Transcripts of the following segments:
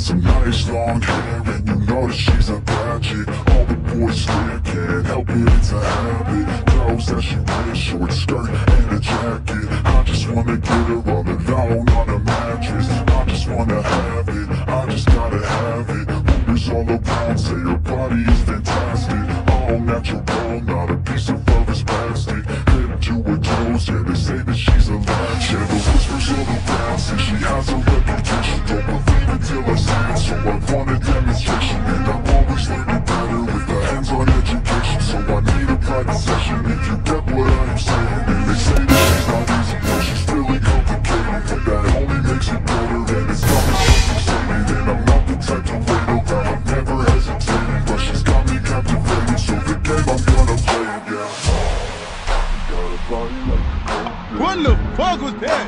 some nice long hair, and you know that she's a bad chick. All the boys stare, can't help it, it's a habit. Knows that she wears short skirt and a jacket. I just wanna get her all alone on a mattress. I just wanna have it, I just gotta have it. Rumors all around say her body is fantastic. All natural, not a piece of fur is plastic. Head to her toes, yeah, they say that she's a latch. Yeah, the whispers all around say she has a reputation. Don't believe it till I see it, so I want a demonstration. And I'm always learning better with the hands-on education. So I need a private session if you get what I'm saying. And they say that she's not easy, no, she's really complicated, but that only makes it better. And it's not that she's excited, and I'm not the type to wait around. I'm never hesitating, but she's got me captivated. So the game, I'm gonna play it, yeah. Got a body like a gold. What the fuck was that?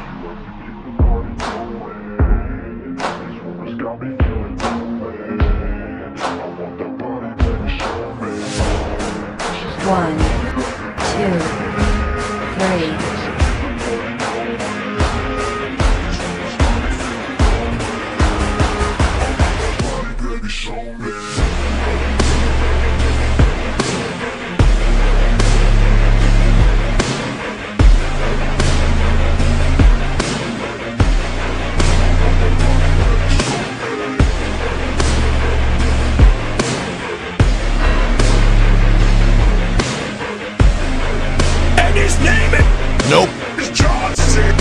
Got me feeling too late. I want that body, baby, show me. 1, 2, 3. Baby, show me. And his name is... Nope. It's Johnson.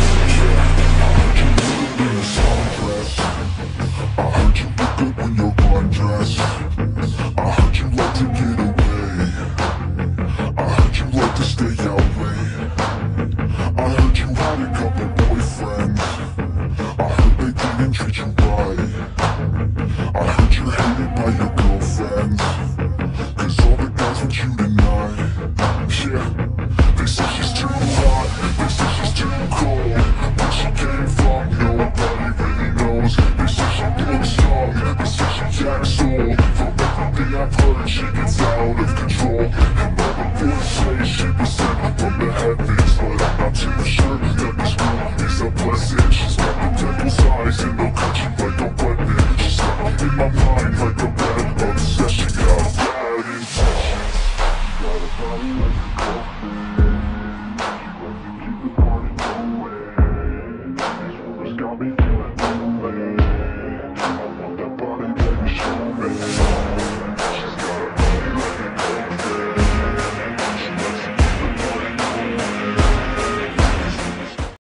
I heard you look good when you're undressed. I heard you like to get away. I heard you like to stay out late. I heard you had a couple boyfriends. I heard they didn't treat you right. I heard you're hated by your girlfriends, 'cause all the guys want you tonight. Yeah, they say she's too hot, they say she's too cold. Where she came from, nobody really knows. They say she looks young, they say she acts old. From everything I've heard, she gets out of control. And all the boys say she was sent from the heavens, but I'm not too sure that this girl is a blessing. She's got the devil's eyes and they'll cut you like a weapon. She's stuck in my mind like a bad